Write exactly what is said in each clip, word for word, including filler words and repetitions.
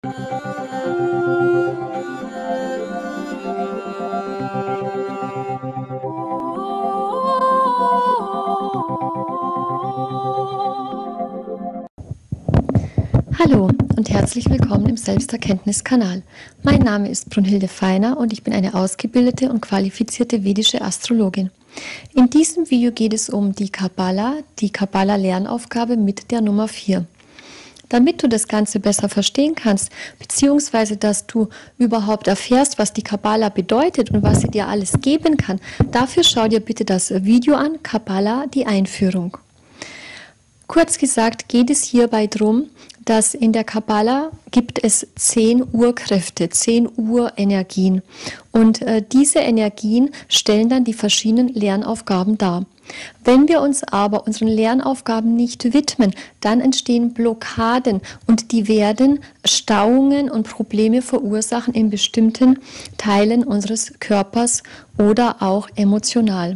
Hallo und herzlich willkommen im Selbsterkenntnis-Kanal. Mein Name ist Brunhilde Feiner und ich bin eine ausgebildete und qualifizierte vedische Astrologin. In diesem Video geht es um die Kabbala, die Kabbala-Lernaufgabe mit der Nummer vier. Damit du das Ganze besser verstehen kannst, beziehungsweise dass du überhaupt erfährst, was die Kabbala bedeutet und was sie dir alles geben kann, dafür schau dir bitte das Video an, Kabbala, die Einführung. Kurz gesagt geht es hierbei darum, dass in der Kabbala gibt es zehn Urkräfte, zehn Urenergien. Und äh, diese Energien stellen dann die verschiedenen Lernaufgaben dar. Wenn wir uns aber unseren Lernaufgaben nicht widmen, dann entstehen Blockaden und die werden Stauungen und Probleme verursachen in bestimmten Teilen unseres Körpers oder auch emotional.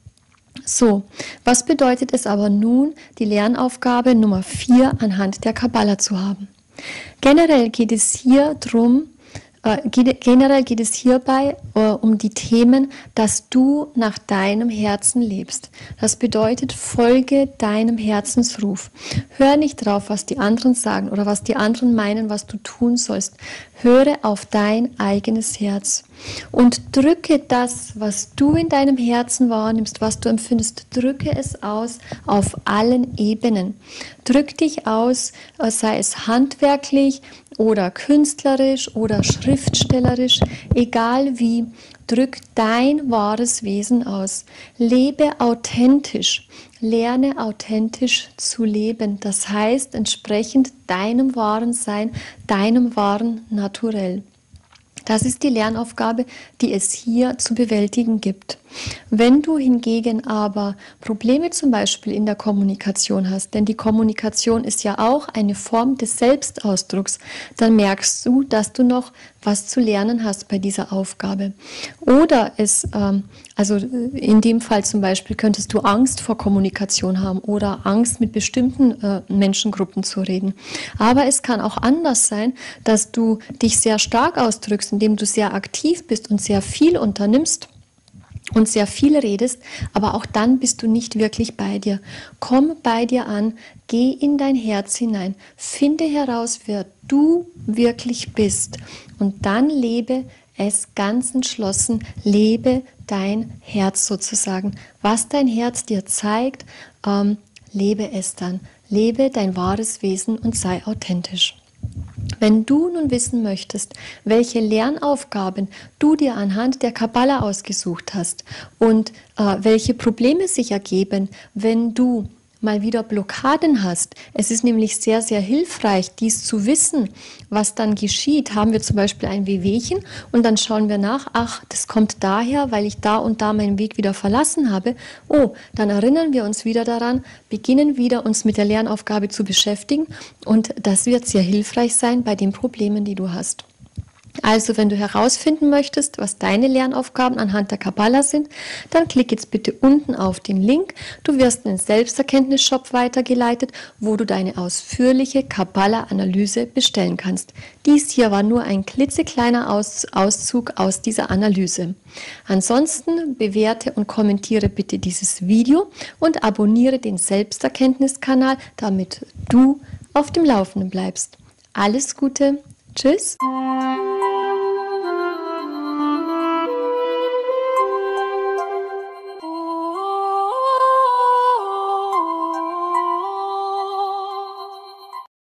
So, was bedeutet es aber nun, die Lernaufgabe Nummer vier anhand der Kabbala zu haben? Generell geht es hier drum, äh, generell geht es hierbei äh, um die Themen, dass du nach deinem Herzen lebst. Das bedeutet, folge deinem Herzensruf. Hör nicht drauf, was die anderen sagen oder was die anderen meinen, was du tun sollst. Höre auf dein eigenes Herz und drücke das, was du in deinem Herzen wahrnimmst, was du empfindest, drücke es aus auf allen Ebenen. Drück dich aus, sei es handwerklich oder künstlerisch oder schriftstellerisch, egal wie, drück dein wahres Wesen aus. Lebe authentisch, lerne authentisch zu leben, das heißt entsprechend deinem wahren Sein, deinem wahren Naturell. Das ist die Lernaufgabe, die es hier zu bewältigen gibt. Wenn du hingegen aber Probleme zum Beispiel in der Kommunikation hast, denn die Kommunikation ist ja auch eine Form des Selbstausdrucks, dann merkst du, dass du noch was zu lernen hast bei dieser Aufgabe. Oder es, ähm, also in dem Fall zum Beispiel könntest du Angst vor Kommunikation haben oder Angst mit bestimmten äh, Menschengruppen zu reden. Aber es kann auch anders sein, dass du dich sehr stark ausdrückst, indem du sehr aktiv bist und sehr viel unternimmst und sehr viel redest, aber auch dann bist du nicht wirklich bei dir. Komm bei dir an, geh in dein Herz hinein, finde heraus, wer du wirklich bist und dann lebe es ganz entschlossen, lebe dein Herz sozusagen. Was dein Herz dir zeigt, ähm, lebe es dann. Lebe dein wahres Wesen und sei authentisch. Wenn du nun wissen möchtest, welche Lernaufgaben du dir anhand der Kabbala ausgesucht hast und äh, welche Probleme sich ergeben, wenn du mal wieder Blockaden hast. Es ist nämlich sehr, sehr hilfreich, dies zu wissen, was dann geschieht. Haben wir zum Beispiel ein Wehwehchen und dann schauen wir nach, ach, das kommt daher, weil ich da und da meinen Weg wieder verlassen habe. Oh, dann erinnern wir uns wieder daran, beginnen wieder uns mit der Lernaufgabe zu beschäftigen und das wird sehr hilfreich sein bei den Problemen, die du hast. Also, wenn du herausfinden möchtest, was deine Lernaufgaben anhand der Kabbala sind, dann klick jetzt bitte unten auf den Link. Du wirst in den Selbsterkenntnis-Shop weitergeleitet, wo du deine ausführliche Kabbala-Analyse bestellen kannst. Dies hier war nur ein klitzekleiner Aus Auszug aus dieser Analyse. Ansonsten bewerte und kommentiere bitte dieses Video und abonniere den Selbsterkenntnis-Kanal, damit du auf dem Laufenden bleibst. Alles Gute, tschüss!